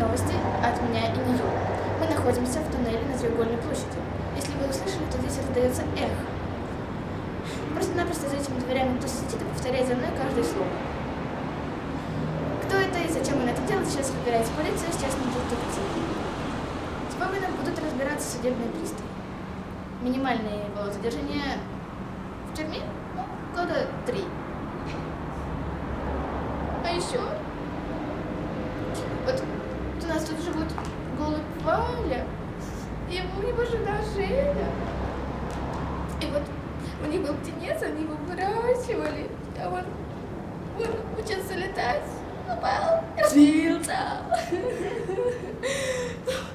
новости от меня и Нью. Мы находимся в туннеле на Треугольной площади. Если вы услышали, то здесь раздается эхо. Просто-напросто за этими дверями кто сидит и повторяет за мной каждое слово. Кто это и зачем он это делает, сейчас разбирается полиция, частный детектив. Спокойно будут разбираться судебные приставы. Минимальное его задержание в тюрьме года 3. А еще вот у нас тут живут голубь Валя, и у него жена Женя. И вот у них был птенец, они его выращивали, а он учился летать, упал, разбился.